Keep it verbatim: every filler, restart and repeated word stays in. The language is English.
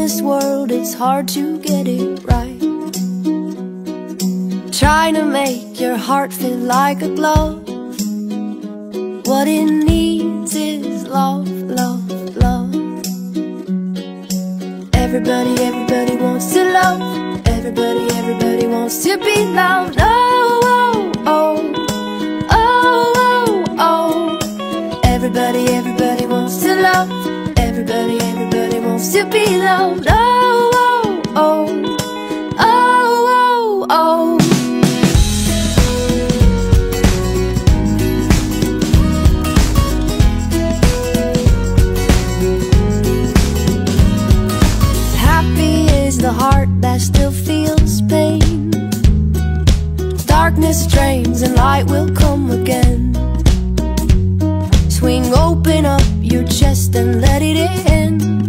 this world, it's hard to get it right. Trying to make your heart feel like a glove. What it needs is love, love, love. Everybody, everybody wants to love. Everybody, everybody wants to be loved. Oh, oh, oh, oh, oh, oh. Everybody, everybody wants to love. Everybody, everybody wants to be loved. Oh, oh, oh, oh, oh, oh. The heart that still feels pain. Darkness drains and light will come again. Swing open up your chest and let it in.